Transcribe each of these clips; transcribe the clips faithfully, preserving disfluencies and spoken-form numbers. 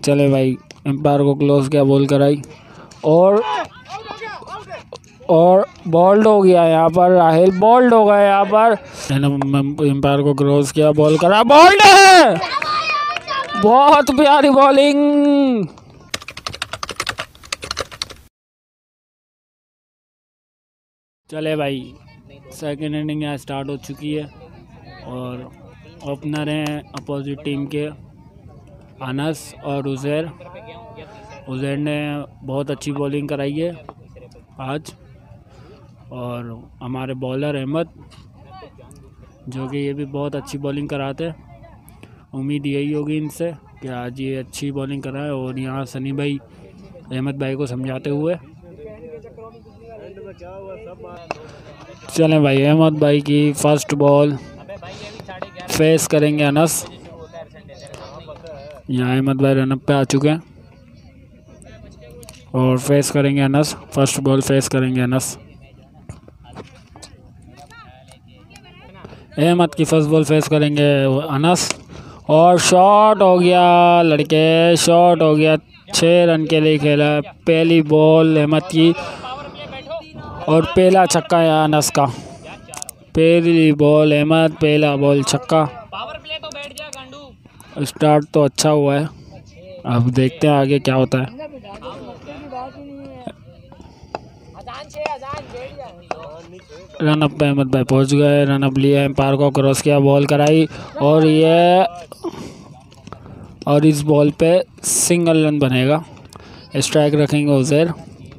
चले भाई, एम्पायर को क्लोज किया, बॉल कराई और और बॉल्ड हो गया यहाँ पर। राहिल बॉल्ड हो गया यहाँ पर। एम्पायर को क्लोज किया, बॉल करा, बॉल्ड है। बहुत प्यारी बॉलिंग। चले भाई, सेकेंड इनिंग यहाँ स्टार्ट हो चुकी है और ओपनर हैं अपोजिट टीम के अनस और उज़ैर। उज़ैर ने बहुत अच्छी बॉलिंग कराई है आज और हमारे बॉलर अहमद, जो कि ये भी बहुत अच्छी बॉलिंग कराते हैं। उम्मीद यही होगी इनसे कि आज ये अच्छी बॉलिंग कराए। और यहाँ सनी भाई अहमद भाई को समझाते हुए चलें भाई, अहमद भाई की फर्स्ट बॉल फेस करेंगे अनस। यहाँ अहमद भाई रनअप पे आ चुके हैं और फेस करेंगे अनस। फर्स्ट बॉल फेस करेंगे अनस। अहमद की फर्स्ट बॉल फेस करेंगे अनस और शॉट हो गया लड़के, शॉट हो गया। छः रन के लिए खेला पहली बॉल अहमद की और पहला छक्का है अनस का। पहली बॉल अहमद, पहला बॉल छक्का। स्टार्ट तो अच्छा हुआ है, अब देखते हैं आगे क्या होता है। रन अप पे अहमद भाई पहुंच गए, रन अप लिया, एम्पायर को क्रॉस किया, बॉल कराई और ये और इस बॉल पे सिंगल रन बनेगा। स्ट्राइक रखेंगे उज़ैर।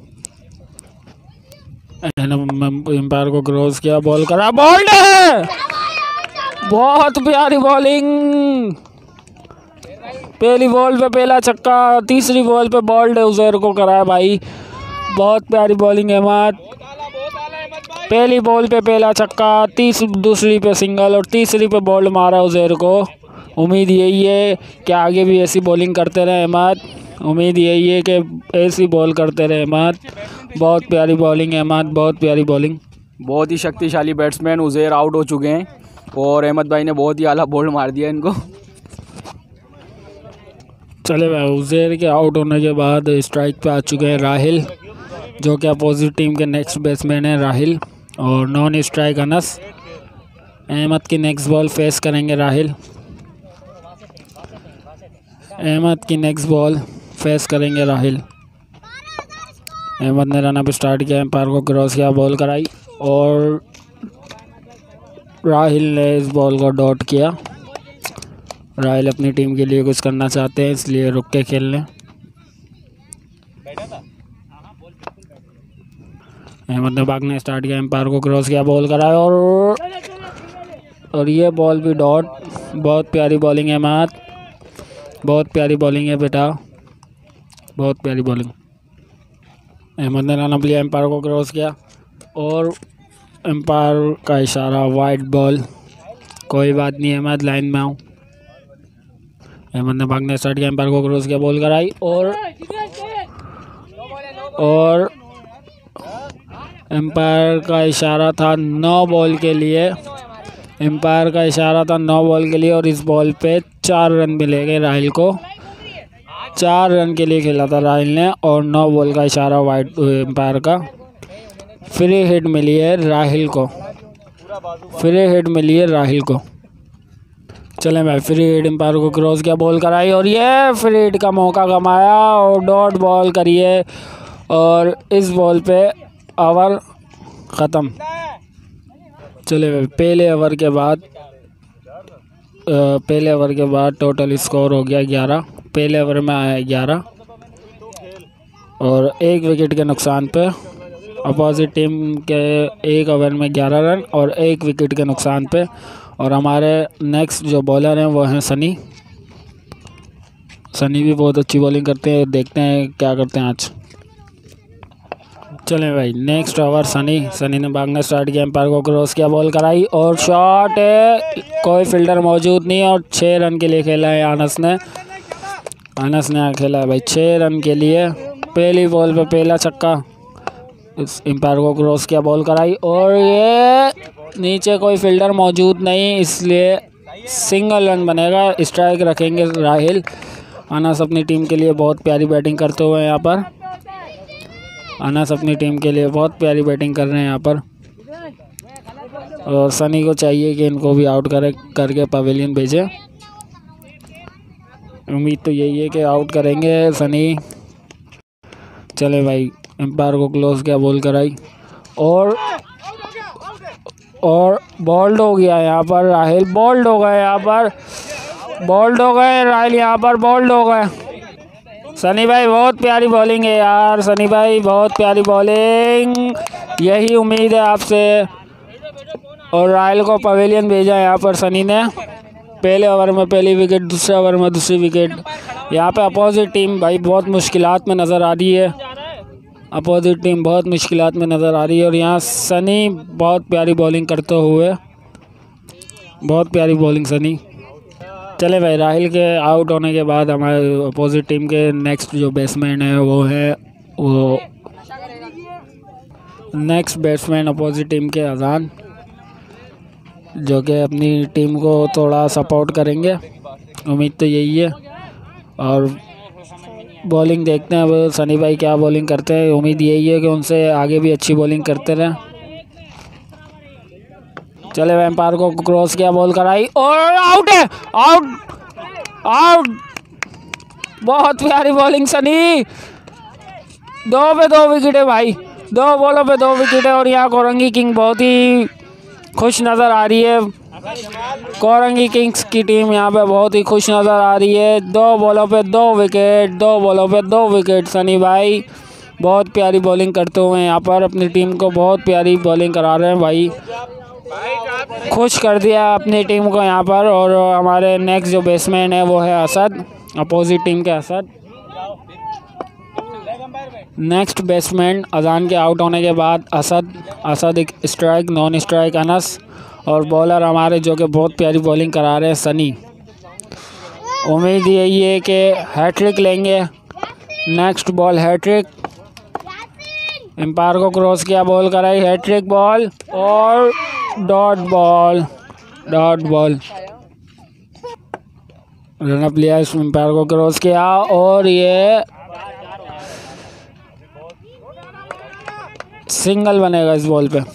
एम्पायर को क्रॉस किया, बॉल करा, बॉल्ड है। बहुत प्यारी बॉलिंग। पहली बॉल पे पहला छक्का, तीसरी बॉल पे बॉल्ड है, उज़ैर को कराया भाई। बहुत प्यारी बॉलिंग अहमद। पहली बॉल पे पहला छक्का, तीस दूसरी पे सिंगल और तीसरी पे बॉल्ड मारा उज़ैर को। उम्मीद यही है कि आगे भी ऐसी बॉलिंग करते रहे अहमद। उम्मीद यही है कि ऐसी बॉल करते रहे अहमद। बहुत प्यारी बॉलिंग अहमद, बहुत प्यारी बॉलिंग। बहुत ही शक्तिशाली बैट्समैन उज़ैर आउट हो चुके हैं और अहमद भाई ने बहुत ही आला बॉल मार दिया इनको। चले भाई, उज़ैर के आउट होने के बाद स्ट्राइक पे आ चुके हैं राहिल, जो कि अपोजिट टीम के नेक्स्ट बैट्समैन है राहिल और नॉन स्ट्राइक अनस। अहमद की नेक्स्ट बॉल फेस करेंगे राहिल। अहमद की नेक्स्ट बॉल फेस करेंगे राहिल। अहमद ने रन अप स्टार्ट किया, एम्पायर को क्रॉस किया, बॉल कराई और राहिल ने इस बॉल को डॉट किया। राहिल अपनी टीम के लिए कुछ करना चाहते हैं, इसलिए रुक के खेल लें। अहमद ने भागने स्टार्ट किया, एम्पायर को क्रॉस किया, बॉल कराया और और ये बॉल भी डॉट। बहुत प्यारी बॉलिंग है अहमद, बहुत प्यारी बॉलिंग है बेटा, बहुत प्यारी बॉलिंग। अहमद ने रन अप लिया, एम्पायर को क्रॉस किया और एम्पायर का इशारा वाइड बॉल। कोई बात नहीं अहमद, लाइन में आओ। अहमद ने भागने स्टार्ट किया, एम्पायर को क्रॉस किया, बॉल कराई और और एम्पायर का इशारा था नौ बॉल के लिए। एम्पायर का इशारा था नौ बॉल के लिए और इस बॉल पे चार रन मिलेंगे राहिल को। चार रन के लिए खेला था राहिल ने और नौ बॉल का इशारा वाइड एम्पायर का। फ्री हिट मिली है राहिल को, फ्री हिट मिली है राहिल को। चलें भाई, फ्री हिट, एम्पायर को क्रॉस किया, बॉल कराई और ये फ्री हिट का मौका कमाया और डॉट बॉल करिए और इस बॉल पे ओवर ख़त्म। चले भाई, पहले ओवर के बाद पहले ओवर के बाद टोटल स्कोर हो गया ग्यारह। पहले ओवर में आया ग्यारह और एक विकेट के नुकसान पे अपोजिट टीम के एक ओवर में ग्यारह रन और एक विकेट के नुकसान पे। और हमारे नेक्स्ट जो बॉलर हैं वो हैं सनी। सनी भी बहुत अच्छी बॉलिंग करते हैं, देखते हैं क्या करते हैं आज। चलें भाई, नेक्स्ट ओवर सनी सनी ने भागना स्टार्ट किया, एम्पायर को क्रॉस किया, बॉल कराई और शॉट है। कोई फील्डर मौजूद नहीं और छः रन के लिए खेला है अनस ने। अनस ने खेला है भाई छः रन के लिए। पहली बॉल पे पहला छक्का, एम्पायर को क्रॉस किया, बॉल कराई और ये नीचे कोई फील्डर मौजूद नहीं, इसलिए सिंगल रन बनेगा। स्ट्राइक रखेंगे राहिल। अनस अपनी टीम के लिए बहुत प्यारी बैटिंग करते हुए यहाँ पर अनस अपनी टीम के लिए बहुत प्यारी बैटिंग कर रहे हैं यहाँ पर। और सनी को चाहिए कि इनको भी आउट करे करके पवेलियन भेजे। उम्मीद तो यही है कि आउट करेंगे सनी। चले भाई, एम्पायर को क्लोज किया, बॉल कराई और और बॉल्ड हो गया यहाँ पर राहिल। बॉल्ड हो गए यहाँ पर, बॉल्ड हो गए राहिल यहाँ पर, बॉल्ड हो गए। सनी भाई बहुत प्यारी बॉलिंग है यार, सनी भाई बहुत प्यारी बॉलिंग, यही उम्मीद है आपसे। और राहिल को पवेलियन भेजा यहाँ पर सनी ने। पहले ओवर में पहली विकेट, दूसरे ओवर में दूसरी विकेट। यहाँ पे अपोजिट टीम भाई बहुत मुश्किलात में नज़र आ रही है, अपोजिट टीम बहुत मुश्किलात में नज़र आ रही है। और यहाँ सनी बहुत प्यारी बॉलिंग करते हुए, बहुत प्यारी बॉलिंग सनी। चले भाई, राहिल के आउट होने के बाद हमारे अपोजिट टीम के नेक्स्ट जो बैट्समैन है वो है वो नेक्स्ट बैट्समैन अपोजिट टीम के अजान, जो कि अपनी टीम को थोड़ा सपोर्ट करेंगे, उम्मीद तो यही है। और बॉलिंग देखते हैं अब सनी भाई क्या बॉलिंग करते हैं। उम्मीद यही है कि उनसे आगे भी अच्छी बॉलिंग करते रहें। चले भाई, एम्पायर को क्रॉस किया, बॉल कराई और आउट है, आउट आउट। बहुत प्यारी बॉलिंग सनी, दो पे दो विकेट है भाई, दो बॉलों पे दो विकेट है। और यहाँ कोरंगी किंग बहुत ही खुश नज़र आ रही है, कोरंगी किंग्स की टीम यहाँ पे बहुत ही खुश नज़र आ रही है। दो बॉलों पे दो विकेट, दो बॉलों पे दो विकेट। सनी भाई बहुत प्यारी बॉलिंग करते हुए यहाँ पर अपनी टीम को बहुत प्यारी बॉलिंग करा रहे हैं भाई, खुश कर दिया अपनी टीम को यहाँ पर। और हमारे नेक्स्ट जो बैट्समैन है वो है असद, अपोजिट टीम के असद। नेक्स्ट बैट्समैन अजान के आउट होने के बाद असद असद एक स्ट्राइक, नॉन स्ट्राइक अनस। और बॉलर हमारे जो कि बहुत प्यारी बॉलिंग करा रहे हैं सनी। उम्मीद यही है कि हैट्रिक लेंगे, नेक्स्ट बॉल हैट्रिक। एम्पायर को क्रॉस किया, बॉल कराई, हैट्रिक बॉल और dot ball, dot ball. Run up लिया, एम्पायर को क्रॉस किया और ये सिंगल बनेगा इस बॉल पे।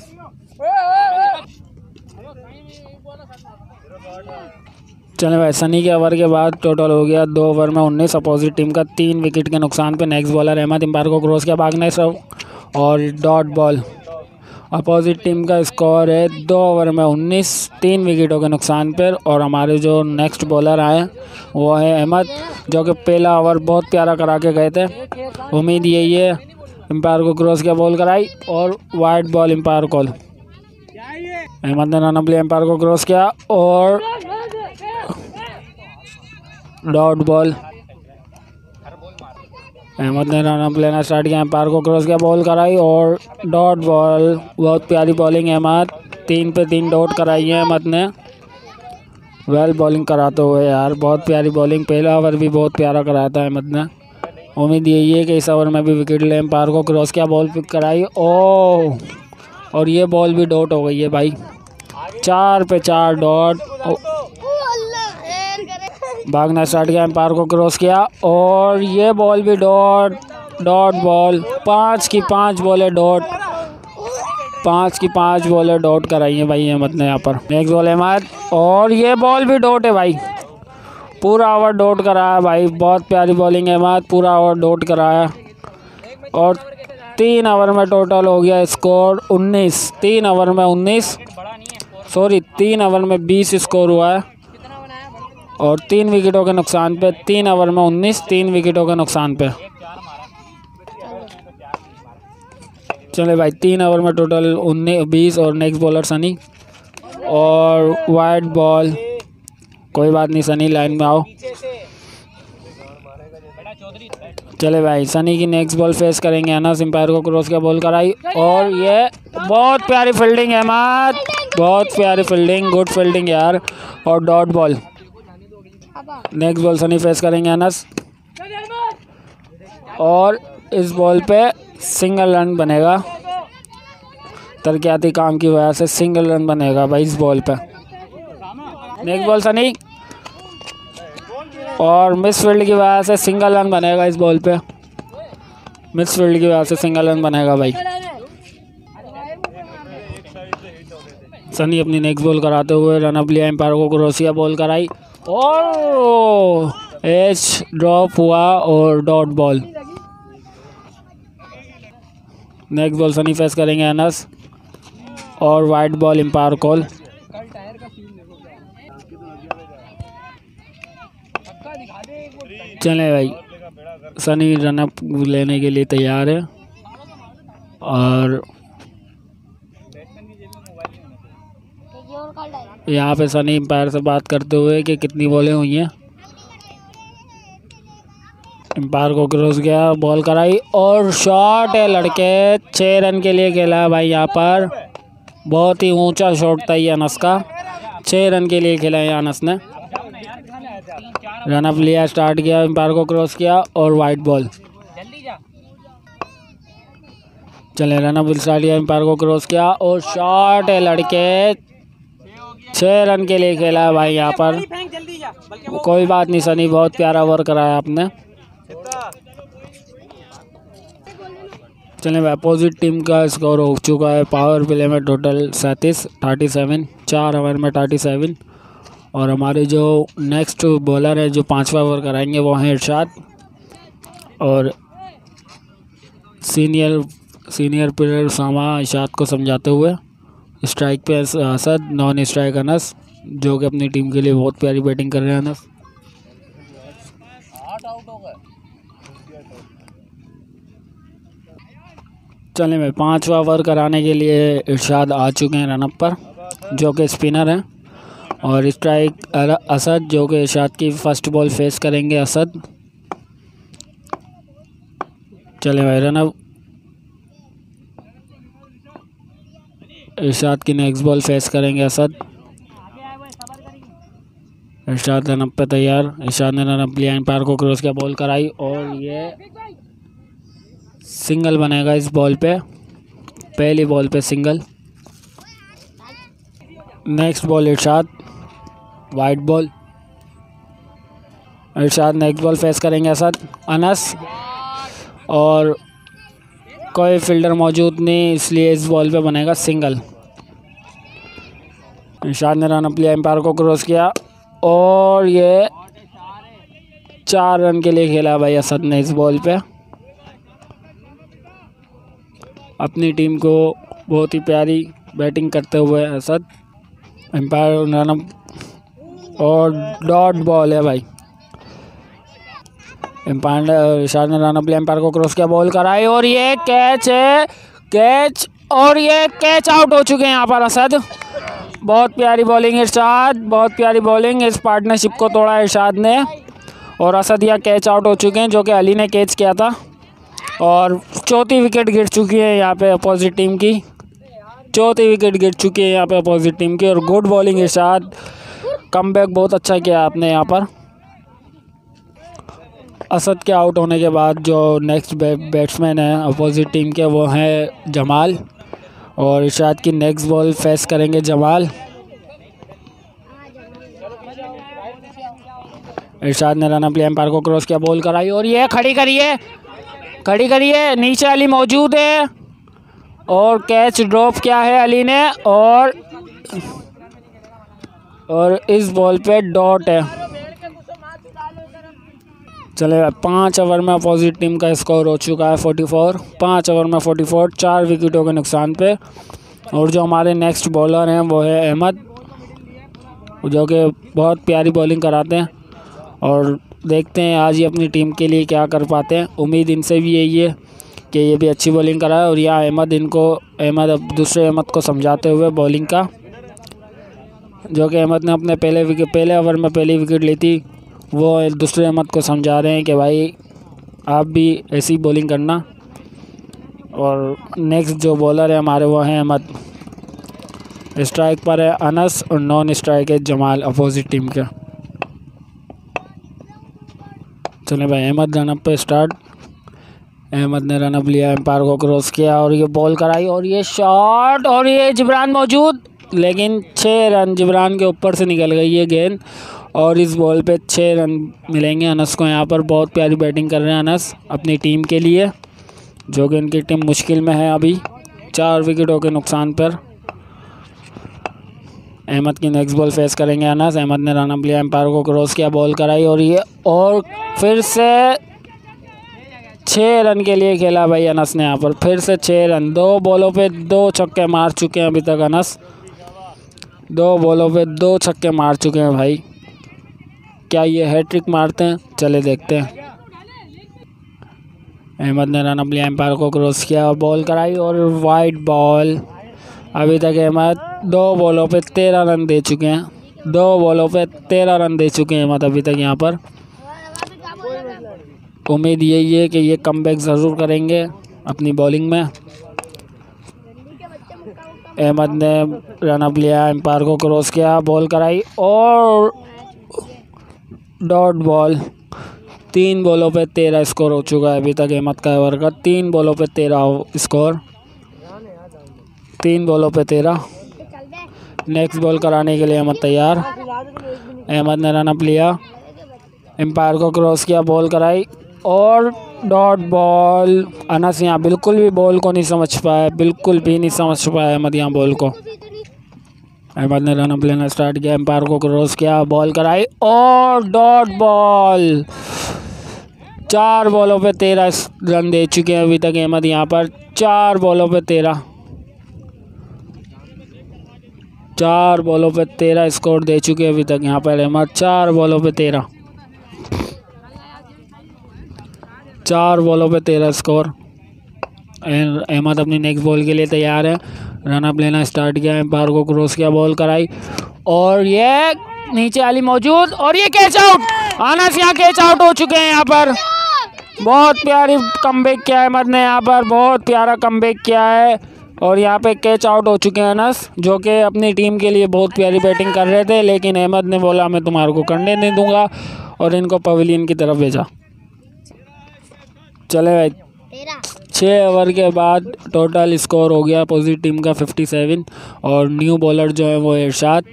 चले भाई, सनी के ओवर के बाद टोटल हो गया दो ओवर में उन्नीस, अपोजिट टीम का तीन विकेट के नुकसान पे। नेक्स्ट बॉलर अहमद, एम्पायर को क्रॉस किया, भागना सब और डॉट बॉल। अपोजिट टीम का स्कोर है दो ओवर में उन्नीस, तीन विकेटों के नुकसान पर। और हमारे जो नेक्स्ट बॉलर आए वो है अहमद, जो कि पहला ओवर बहुत प्यारा करा के गए थे। उम्मीद यही है, एम्पायर को क्रॉस किया, बॉल कराई और wide ball, umpire call. Ahmed ने रन प्ले, एम्पायर को क्रॉस किया और डॉट बॉल। अहमद ने रन लेना स्टार्ट किया, एम्पायर को क्रॉस किया, बॉल कराई और डॉट बॉल। बहुत प्यारी बॉलिंग है अहमद, तीन पे तीन डॉट कराई है अहमद ने। वेल बॉलिंग कराते हुए यार, बहुत प्यारी बॉलिंग। पहला ओवर भी बहुत प्यारा कराया था अहमद ने। उम्मीद यही है कि इस ओवर में भी विकेट ले। एम्पायर को क्रॉस किया, बॉल पिक कराई ओ और ये बॉल भी डॉट हो गई है भाई, चार पे चार डॉट। भागना स्टार्ट किया, एम्पायर को क्रॉस किया और ये बॉल भी डॉट, डॉट बॉल। पाँच की पाँच बॉलें डॉट, पाँच की पाँच बॉलें डॉट कराई है भाई अहमद ने यहाँ पर। नेक्स्ट बॉल अहमद और ये बॉल भी डॉट है भाई, पूरा ओवर डॉट कराया भाई। बहुत प्यारी बॉलिंग है अहमद, पूरा ओवर डॉट कराया। और तीन ओवर में टोटल हो गया स्कोर उन्नीस, तीन ओवर में उन्नीस सॉरी तीन ओवर में बीस स्कोर हुआ है। और तीन विकेटों के नुकसान पे, तीन ओवर में उन्नीस, तीन विकेटों के नुकसान पे। चले भाई, तीन ओवर में टोटल उन्नीस बीस। और नेक्स्ट बॉलर सनी और वाइड बॉल, कोई बात नहीं सनी लाइन में आओ। चले भाई, सनी की नेक्स्ट बॉल फेस करेंगे अनस, एम्पायर को क्रॉस किया, बॉल कराई और ये बहुत प्यारी फील्डिंग है अहमद, बहुत प्यारी फील्डिंग, गुड फील्डिंग यार। और dot ball. Next ball Sunny face करेंगे अनस और इस बॉल पे सिंगल रन बनेगा, तरक्याती काम की वजह से सिंगल रन बनेगा भाई इस बॉल पे। नेक्स्ट बॉल सनी और मिस फील्ड की वजह से सिंगल रन बनेगा इस बॉल पे। मिस फील्ड की वजह से सिंगल रन बनेगा भाई। सनी अपनी नेक्स्ट बॉल कराते हुए रन अप लिया, एम्पायर को क्रॉस किया, बॉल कराई और एच ड्रॉप हुआ और dot ball. Next ball Sunny face करेंगे अनस और वाइट बॉल एम्पायर कॉल। चले भाई, सनी रन अप लेने के लिए तैयार है और यहाँ पे सनी एम्पायर से बात करते हुए कि कितनी बॉलें हुई हैं। एम्पायर को क्रॉस गया, बॉल कराई और शॉट है लड़के। छः रन के लिए खेला है भाई यहाँ पर। बहुत ही ऊंचा शॉट था ये अनस का। छः रन के लिए खेला है अनस ने। रन अप लिया, स्टार्ट किया, एम्पायर को क्रॉस किया और वाइट बॉल। चले रन अप स्टार्ट किया, एम्पायर को क्रॉस किया और शॉट है लड़के। छः रन के लिए खेला है भाई यहाँ पर। कोई बात नहीं सनी, बहुत प्यारा ओवर कराया आपने। चलिए भाई, अपोजिट टीम का स्कोर हो चुका है पावर प्ले में टोटल सैंतीस थर्टी सेवन, चार ओवर में थर्टी सेवन। और हमारे जो नेक्स्ट बॉलर है जो पांचवा ओवर कराएंगे वो हैं इरशाद और senior senior player Usama Irshad को समझाते हुए। स्ट्राइक पे असद, नॉन स्ट्राइक अनस, जो कि अपनी टीम के लिए बहुत प्यारी बैटिंग कर रहे हैं अनस। चलिए भाई, पांचवा ओवर कराने के लिए इरशाद आ चुके हैं रनअप पर, जो कि स्पिनर हैं। और स्ट्राइक असद, जो कि इरशाद की फर्स्ट बॉल फेस करेंगे असद। चले भाई, रनअप इरशाद की नेक्स्ट बॉल फेस करेंगे असद। इरशाद रनअप पे तैयार। इरशाद ने रनअप लिया, एम्पायर को क्रॉस किया, बॉल कराई और ये सिंगल बनेगा इस बॉल पे। पहली बॉल पे single. Next ball Irshad, wide ball. Irshad next ball face करेंगे असद अनस और कोई फील्डर मौजूद नहीं, इसलिए इस बॉल पे बनेगा सिंगल। इरशाद ने रन अप लिया, एम्पायर को क्रॉस किया और ये चार रन के लिए खेला भाई असद ने इस बॉल पे। अपनी टीम को बहुत ही प्यारी बैटिंग करते हुए असद। एम्पायर रन अप और डॉट बॉल है भाई। एम्पायर इरशाद ने रन अप लिया, एम्पायर को क्रॉस किया, बॉल कराई और ये कैच है, कैच और ये कैच आउट हो चुके हैं यहाँ पर असद। बहुत प्यारी बॉलिंग इरशाद, बहुत प्यारी बॉलिंग। इस पार्टनरशिप को तोड़ा इरशाद ने और असद यहाँ कैच आउट हो चुके हैं, जो कि अली ने कैच किया था। और चौथी विकेट गिर चुकी है यहाँ पे अपोजिट टीम की। चौथी विकेट गिर चुकी है यहाँ पे अपोजिट टीम की। और गुड बॉलिंग इरशाद, कमबैक बहुत अच्छा किया आपने यहाँ पर। असद के आउट होने के बाद जो नेक्स्ट बैट्समैन है अपोजिट टीम के वो हैं जमाल। और इरशाद की नेक्स्ट बॉल फेस करेंगे जमाल। इरशाद ने रन अप लिया, एम्पायर को क्रॉस किया, बॉल कराई और ये खड़ी करिए, खड़ी करिए, नीचे अली मौजूद है और कैच ड्रॉप किया है अली ने और और इस बॉल पे डॉट है। चले पाँच ओवर में अपोजिट टीम का स्कोर हो चुका है चौवालीस। पाँच ओवर में चौवालीस, चार विकेटों के नुकसान पे। और जो हमारे नेक्स्ट बॉलर हैं वो है अहमद, जो कि बहुत प्यारी बॉलिंग कराते हैं। और देखते हैं आज ये अपनी टीम के लिए क्या कर पाते हैं। उम्मीद इनसे भी यही है कि ये भी अच्छी बॉलिंग कराए। और यहाँ अहमद इनको अहमद अब दूसरे अहमद को समझाते हुए बॉलिंग का, जो कि अहमद ने अपने पहले विकेट पहले ओवर में पहली विकेट ली थी, वो दूसरे अहमद को समझा रहे हैं कि भाई आप भी ऐसी बॉलिंग करना। और नेक्स्ट जो बॉलर है हमारे वो हैं अहमद। स्ट्राइक पर है अनस और नॉन स्ट्राइक है जमाल अपोजिट टीम के। चले भाई, अहमद रनअप पे स्टार्ट। अहमद ने रनअप लिया, एम्पायर को क्रॉस किया और ये बॉल कराई और ये शॉट और ये जिब्रान मौजूद, लेकिन छः रन जिब्रान के ऊपर से निकल गई ये गेंद और इस बॉल पे छः रन मिलेंगे अनस को। यहाँ पर बहुत प्यारी बैटिंग कर रहे हैं अनस अपनी टीम के लिए, जो कि उनकी टीम मुश्किल में है अभी। चार विकेटों के नुकसान पर अहमद की नेक्स्ट बॉल फेस करेंगे अनस। अहमद ने रन अप लिया, एम्पायर को क्रॉस किया, बॉल कराई और ये और फिर से छः रन के लिए खेला भाई अनस ने। यहाँ पर फिर से छः रन, दो बॉलों पे दो छक्के मार चुके हैं अभी तक अनस। दो बॉलों पे दो छक्के मार चुके हैं भाई। क्या ये हैट्रिक मारते हैं? चले देखते हैं। अहमद ने रन अप लिया, एम्पायर को क्रॉस किया और बॉल कराई और वाइड बॉल। अभी तक अहमद दो बॉलों पे तेरह रन दे चुके हैं। दो बॉलों पे तेरह रन दे चुके हैं अहमद अभी तक यहाँ पर। उम्मीद यही है कि ये कमबैक ज़रूर करेंगे अपनी बॉलिंग में। अहमद ने रन अप लिया, एम्पायर को क्रॉस किया, बॉल कराई और डॉट बॉल। तीन बॉलों पे तेरह स्कोर हो चुका है अभी तक अहमद का ओवर का। तीन बॉलों पे तेरह स्कोर, तीन बॉलों पे तेरह। नेक्स्ट बॉल कराने के लिए अहमद तैयार। अहमद ने रन अप लिया, एम्पायर को क्रॉस किया, बॉल कराई और डॉट बॉल। अनस यहाँ बिल्कुल भी बॉल को नहीं समझ पाया, बिल्कुल भी नहीं समझ पाया अहमद यहाँ बॉल को। अहमद ने रन अप लेना स्टार्ट किया, एम्पायर को क्रॉस किया, बॉल कराई और डॉट बॉल। चार बॉलों पे तेरह रन दे चुके हैं अभी तक अहमद यहाँ पर। चार बॉलों पे तेरह चार बॉलों पे तेरह स्कोर दे चुके हैं अभी तक यहाँ पर अहमद। चार बॉलों पे तेरह चार बॉलों पे तेरह स्कोर। अहमद अपनी नेक्स्ट बॉल के लिए तैयार है। रन अप लेना स्टार्ट किया, एम्पायर को क्रॉस किया, बॉल कराई और ये नीचे वाली मौजूद और ये कैच आउट। अनस यहाँ कैच आउट हो चुके हैं यहाँ पर। बहुत प्यारी कमबैक किया है अहमद ने यहाँ पर, बहुत प्यारा कमबैक किया है और यहाँ पे कैच आउट हो चुके हैं अनस, जो कि अपनी टीम के लिए बहुत प्यारी बैटिंग कर रहे थे। लेकिन अहमद ने बोला मैं तुम्हारे को करने नहीं दूंगा और इनको पवेलियन की तरफ भेजा। चले भाई, छः ओवर के बाद टोटल स्कोर हो गया अपोजिट टीम का सत्तावन और न्यू बॉलर जो है वो Irshad.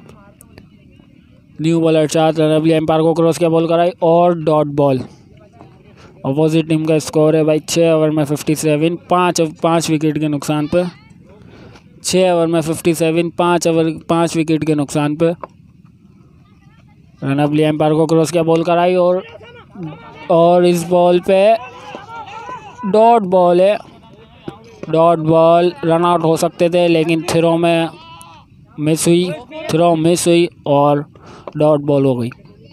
New bowler Irshad run up लिया, एम्पायर को क्रॉस किया, बॉल कराई और डॉट बॉल। अपोजिट टीम का स्कोर है भाई छः ओवर में सत्तावन, पाँच पाँच विकेट के नुकसान पे। छः ओवर में सत्तावन, पाँच ओवर पाँच विकेट के नुकसान पे। रन अप लिया, एम्पायर को क्रॉस किया, बॉल कराई और और इस बॉल पे डॉट बॉल है। डॉट बॉल, रन आउट हो सकते थे लेकिन थ्रो में मिस हुई, थ्रो मिस हुई और डॉट बॉल हो गई।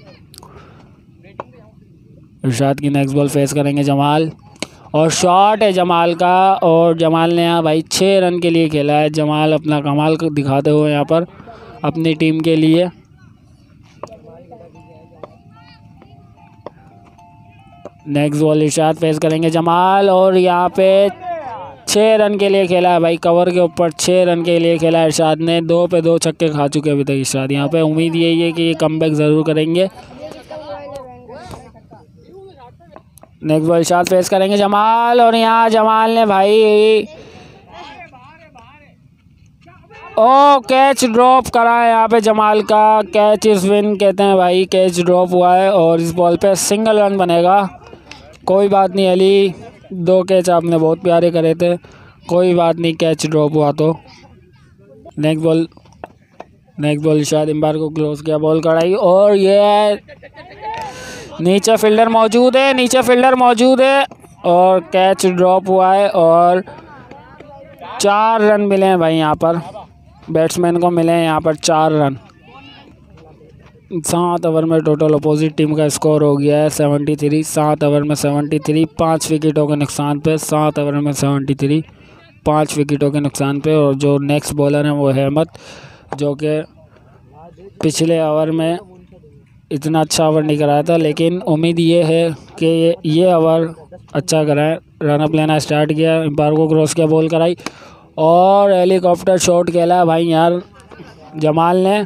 इरशाद की नेक्स्ट बॉल फेस करेंगे जमाल और शॉट है जमाल का और जमाल ने यहाँ भाई छः रन के लिए खेला है। जमाल अपना कमाल दिखाते हुए यहाँ पर अपनी टीम के लिए। नेक्स्ट बॉल इरशाद फेस करेंगे जमाल और यहाँ पे छः रन के लिए खेला है भाई। कवर के ऊपर छः रन के लिए खेला है इरशाद ने। दो पे दो छक्के खा चुके अभी तक इरशाद यहाँ पे। उम्मीद यही है कि ये कमबैक ज़रूर करेंगे। नेक्स्ट बॉल इरशाद फेस करेंगे जमाल और यहाँ जमाल ने भाई ओ कैच ड्रॉप करा है यहाँ पे जमाल का। कैच इज विन कहते हैं भाई, कैच ड्रॉप हुआ है और इस बॉल पे सिंगल रन बनेगा। कोई बात नहीं अली, दो कैच आपने बहुत प्यारे करे थे, कोई बात नहीं, कैच ड्रॉप हुआ तो। Next ball next ball Irshad umpire को क्लोज किया, बॉल कढ़ाई और ये नीचे फील्डर मौजूद है, नीचे फील्डर मौजूद है और कैच ड्रॉप हुआ है और चार रन मिले हैं भाई यहाँ पर। बैट्समैन को मिले हैं यहाँ पर चार रन। सात ओवर में टोटल अपोजिट टीम का स्कोर हो गया है सेवेंटी थ्री। सात ओवर में सेवेंटी थ्री, पाँच विकेटों के नुकसान पे। सात ओवर में सेवेंटी थ्री, पाँच विकेटों के नुकसान पे। और जो नेक्स्ट बॉलर हैं वो है अहमद, जो कि पिछले ओवर में इतना अच्छा ओवर नहीं कराया था, लेकिन उम्मीद ये है कि ये ये ओवर अच्छा कराए। रन अप लेना स्टार्ट किया, एम्पायर को क्रॉस किया, बॉल कराई और हेलीकॉप्टर शॉट खेला भाई यार जमाल ने,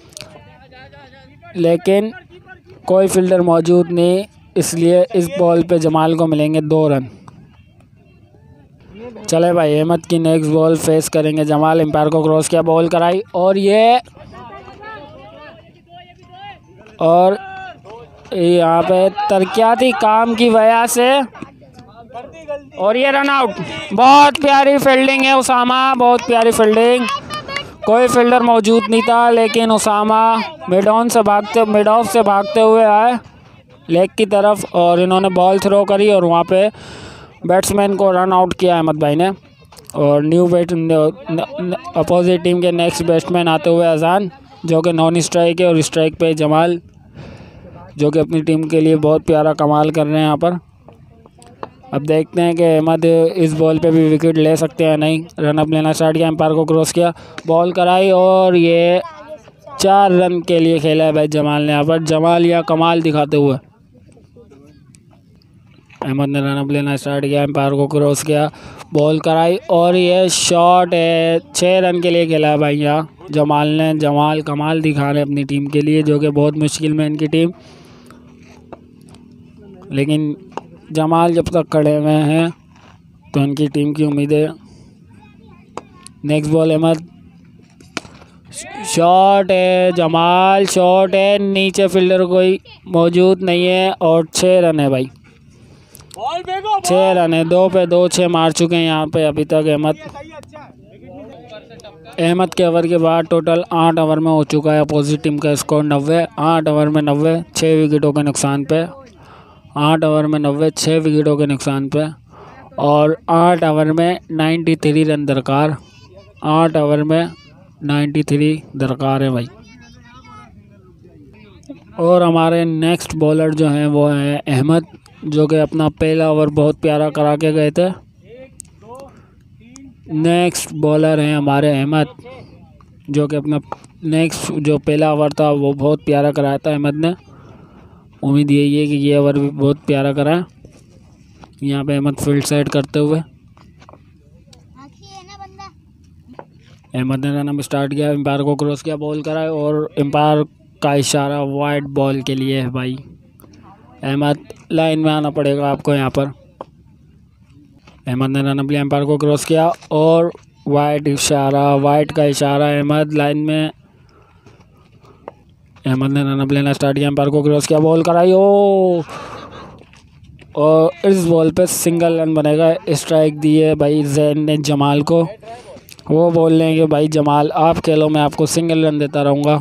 लेकिन कोई फील्डर मौजूद नहीं, इसलिए इस बॉल पे जमाल को मिलेंगे दो रन। चले भाई, अहमद की नेक्स्ट बॉल फेस करेंगे जमाल। एम्पायर को क्रॉस किया, बॉल कराई और ये और यहाँ पे तरक्याती काम की वजह से और ये रन आउट। बहुत प्यारी फील्डिंग है उसामा, बहुत प्यारी फील्डिंग। कोई फील्डर मौजूद नहीं था लेकिन उसामा मिड ऑन से भागते मिड ऑफ से भागते हुए आए लेग की तरफ और इन्होंने बॉल थ्रो करी और वहाँ पे बैट्समैन को रन आउट किया अहमद भाई ने। और न्यू बैट अपोजिट टीम के नेक्स्ट बैट्समैन आते हुए अजान, जो कि नॉन स्ट्राइक है, और स्ट्राइक पे जमाल, जो कि अपनी टीम के लिए बहुत प्यारा कमाल कर रहे हैं यहाँ पर। अब देखते हैं कि अहमद इस बॉल पे भी विकेट ले सकते हैं नहीं। रन अप लेना स्टार्ट किया, एम्पायर को क्रॉस किया, बॉल कराई और ये चार रन के लिए खेला है भाई जमाल ने यहाँ पर। जमाल या कमाल दिखाते हुए अहमद ने रन अप लेना स्टार्ट किया, एम्पायर को क्रॉस किया, बॉल कराई और ये शॉट है। छः रन के लिए खेला है भाई यहाँ जमाल ने। जमाल कमाल दिखा रहे हैं अपनी टीम के लिए, जो कि बहुत मुश्किल में इनकी टीम, लेकिन जमाल जब तक खड़े हुए हैं तो इनकी टीम की उम्मीदें। नेक्स्ट बॉल अहमद, शॉट है, जमाल शॉट है, नीचे फील्डर कोई मौजूद नहीं है और छः रन है भाई। छः रन है, दो पे दो छः मार चुके हैं यहाँ पे अभी तक अहमद। अहमद के ओवर के बाद टोटल आठ ओवर में हो चुका है अपोजिट टीम का स्कोर नब्बे। आठ ओवर में नब्बे, छः विकेटों के नुकसान पे। आठ ओवर में नब्बे, छः विकेटों के नुकसान पे और आठ ओवर में नाइन्टी थ्री रन दरकार। आठ ओवर में नाइन्टी थ्री दरकार है भाई। और हमारे नेक्स्ट बॉलर जो हैं वो हैं अहमद, जो कि अपना पहला ओवर बहुत प्यारा करा के गए थे। नेक्स्ट बॉलर हैं हमारे अहमद, जो कि अपना नेक्स्ट जो पहला ओवर था वो बहुत प्यारा कराया था अहमद ने। उम्मीद यही है कि ये ओवर भी बहुत प्यारा करा है। यहाँ पे अहमद फील्ड साइड करते हुए अहमद ने रन स्टार्ट किया, एम्पायर को क्रॉस किया, बॉल कराए और एम्पायर का इशारा वाइड बॉल के लिए है भाई। अहमद लाइन में आना पड़ेगा आपको यहाँ पर। अहमद ने रन लिया, एम्पायर को क्रॉस किया और वाइड इशारा, वाइड का इशारा। अहमद लाइन में, अहमद ने रन लेना स्टार्ट किया, एम्पायर को क्रॉस किया, बॉल कराई ओ और इस बॉल पे सिंगल रन बनेगा। स्ट्राइक दी है भाई जैन ने जमाल को। वो बोल रहे हैं कि भाई जमाल आप खेलो, मैं आपको सिंगल रन देता रहूँगा।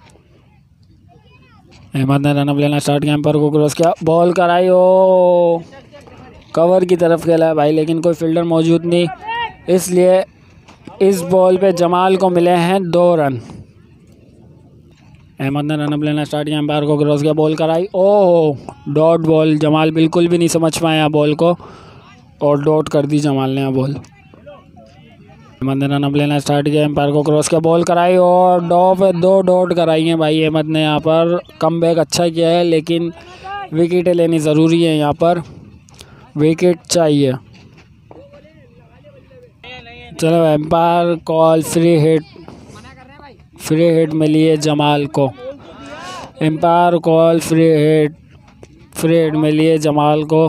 अहमद ने रन लेना स्टार्ट किया, एम्पायर को क्रॉस किया, बॉल कराई ओ कवर की तरफ खेला है भाई, लेकिन कोई फील्डर मौजूद नहीं, इसलिए इस बॉल पे जमाल को मिले हैं दो रन। अहमद ने रन लेना स्टार्ट किया, एम्पायर को क्रॉस किया, बॉल कराई ओह डॉट बॉल। जमाल बिल्कुल भी नहीं समझ पाया बॉल को और डॉट कर दी जमाल ने बॉल। अहमद ने रन लेना स्टार्ट किया, एम्पायर को क्रॉस किया, बॉल कराई और डॉ पे दो डॉट कराई हैं भाई अहमद ने। यहाँ पर कमबैक अच्छा किया है, लेकिन विकेटें लेनी ज़रूरी है, यहाँ पर विकेट चाहिए। चलो umpire call, free hit, free hit मिली है जमाल को। Umpire call, free hit, free hit मिली है जमाल को।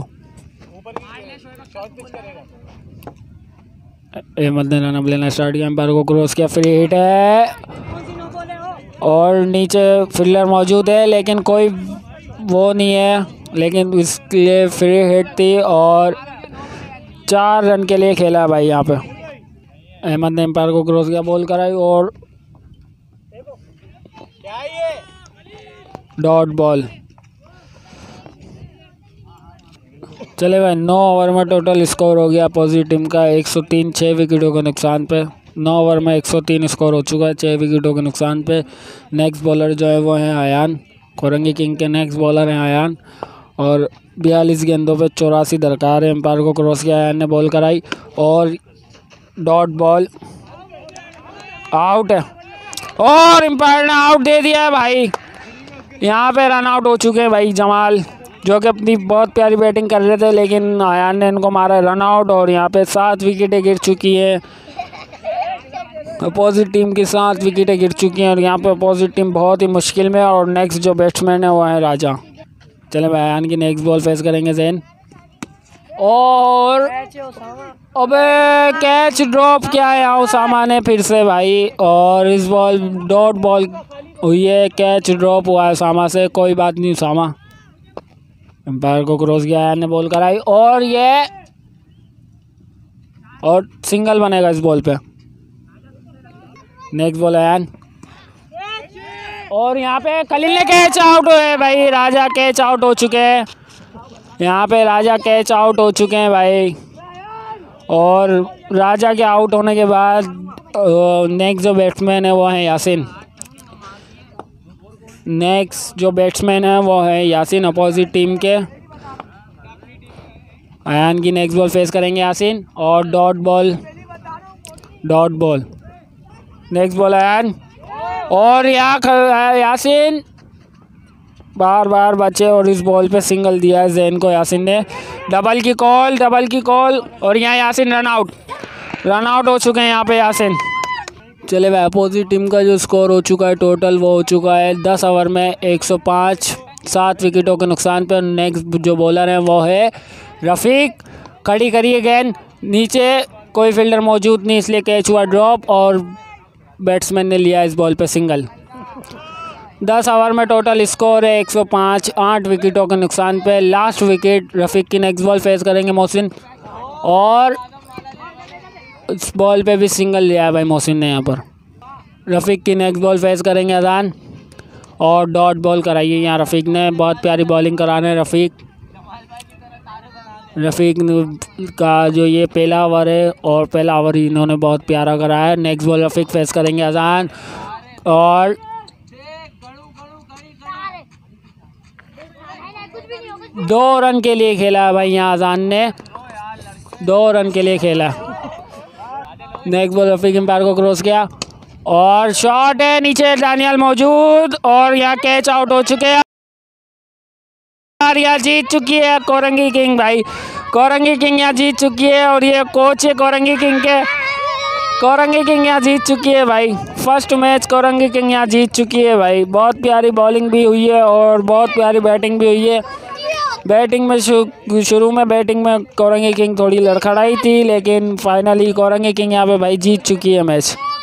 अहमद ने रन लेना स्टार्ट किया, एम्पायर को क्रॉस किया, फ्री हिट है और नीचे फील्डर मौजूद है लेकिन कोई वो नहीं है, लेकिन इसके लिए फ्री हिट थी और चार रन के लिए खेला भाई यहाँ पे। अहमद ने एम्पायर को क्रॉस किया, बॉल कराई और डॉट बॉल। चले भाई, नौ ओवर में टोटल स्कोर हो गया अपोजिट टीम का एक सौ तीन, छः विकेटों के नुकसान पे। नौ ओवर में एक सौ तीन स्कोर हो चुका है छः विकेटों के नुकसान पे। नेक्स्ट बॉलर जो है वो हैं आयान, कोरंगी किंग के नेक्स्ट बॉलर हैं आयान और बयालीस गेंदों पे चौरासी दरकार है। एम्पायर को क्रॉस किया, आयान ने बॉल कराई और डॉट बॉल, आउट है और एम्पायर ने आउट दे दिया है भाई। यहाँ पे रन आउट हो चुके हैं भाई जमाल, जो कि अपनी बहुत प्यारी बैटिंग कर रहे थे, लेकिन आयान ने इनको मारा रन आउट और यहाँ पे सात विकेटें गिर चुकी हैं। अपोजिट टीम की सात विकेटें गिर चुकी हैं और यहाँ पे अपोजिट टीम बहुत ही मुश्किल में। और नेक्स्ट जो बैट्समैन है वो है राजा। चले भाई, आयान की नेक्स्ट बॉल फेस करेंगे जैन और अबे कैच ड्रॉप किया है यहाँ उसामा ने फिर से भाई, और इस बॉल डॉट बॉल ये कैच ड्रॉप हुआ है उसामा से, कोई बात नहीं उसामा। एम्पायर को क्रॉस किया, अयान ने बॉल कराई और ये और सिंगल बनेगा इस बॉल पे। नेक्स्ट बॉल अयान और यहाँ पे खलील ने कैच आउट हुए भाई। राजा कैच आउट हो चुके हैं यहाँ पे, राजा कैच आउट हो चुके हैं भाई। और राजा के आउट होने के बाद नेक्स्ट जो बैट्समैन है वो है यासिन। नेक्स्ट जो बैट्समैन है वो है यासिन अपोजिट टीम के। अयान की नेक्स्ट बॉल फेस करेंगे यासिन और dot ball, dot ball. Next ball Ayaan और यहाँ यासिन बार बार बचे और इस बॉल पे सिंगल दिया है जैन को यासिन ने। डबल की कॉल, डबल की कॉल और यहाँ Yasin run out, run out हो चुके हैं यहाँ पे यासिन। चले भाई, अपोजिट टीम का जो स्कोर हो चुका है टोटल वो हो चुका है दस ओवर में एक सौ पाँच, सात विकेटों के नुकसान पे। नेक्स्ट जो बॉलर हैं वो है रफ़ीक। खड़ी करिए गेंद, नीचे कोई फील्डर मौजूद नहीं इसलिए कैच हुआ ड्रॉप और बैट्समैन ने लिया इस बॉल पे सिंगल। दस ओवर में टोटल स्कोर है एक सौ पाँच, आठ विकेटों के नुकसान पे। लास्ट विकेट रफ़ीक की नेक्स्ट बॉल फेस करेंगे मोहसिन और इस बॉल पे भी सिंगल लिया है भाई मोहसिन ने यहाँ पर। रफ़ीक की नेक्स्ट बॉल फेस करेंगे अजान और डॉट बॉल कराइए यहाँ रफ़ीक ने। बहुत प्यारी बॉलिंग करा रहे हैं रफ़ीक। रफ़ीक का जो ये पहला ओवर है और पहला ओवर इन्होंने बहुत प्यारा करा है। नेक्स्ट बॉल रफ़ीक फेस करेंगे अजान और दो रन के लिए खेला है भाई यहाँ अजान ने, दो रन के लिए खेला। नेक्स्ट बॉल रफ़ीक एम्पायर को क्रॉस किया और शॉट है, नीचे दानियल मौजूद और यहाँ कैच आउट हो चुके हैं। यहाँ जीत चुकी है कोरंगी किंग भाई, कोरंगी किंग यहाँ जीत चुकी है और ये कोच है कोरंगी किंग के। कोरंगी किंग यहाँ जीत चुकी है भाई, फर्स्ट मैच कोरंगी किंग यहाँ जीत चुकी है भाई। बहुत प्यारी बॉलिंग भी हुई है और बहुत प्यारी बैटिंग भी हुई है। बैटिंग में शुरू में बैटिंग में कोरंगी किंग थोड़ी लड़खड़ाई थी लेकिन फाइनली कोरंगी किंग यहाँ पे भाई जीत चुकी है मैच।